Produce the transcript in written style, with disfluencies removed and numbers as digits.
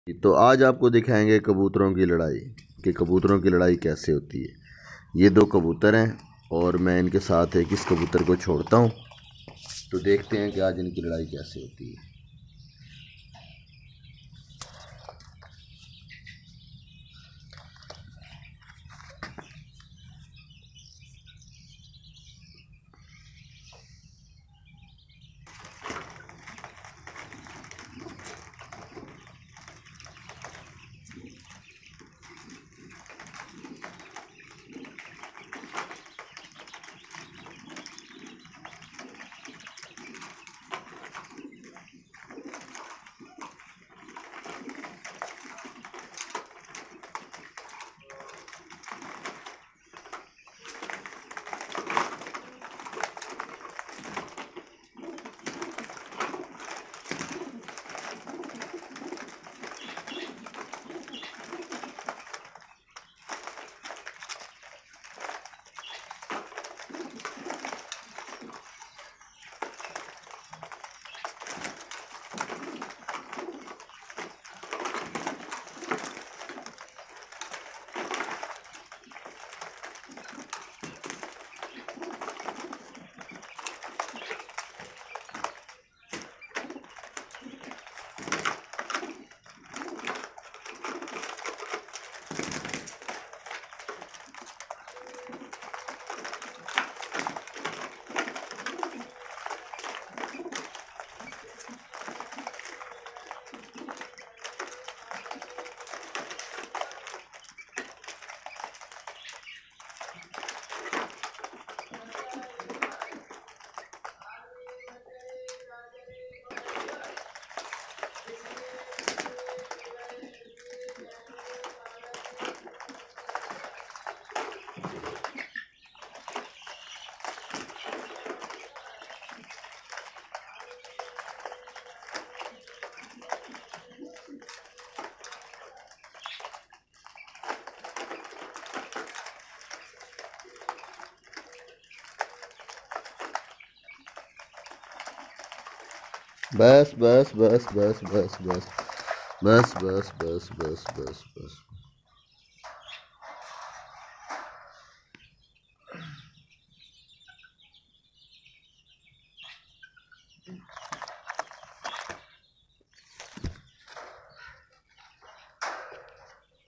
तो आज आपको दिखाएंगे कबूतरों की लड़ाई कि कबूतरों की लड़ाई कैसे होती है। ये दो कबूतर हैं और मैं इनके साथ एक इस कबूतर को छोड़ता हूँ, तो देखते हैं कि आज इनकी लड़ाई कैसे होती है। बस बस बस बस बस बस बस बस बस बस बस बस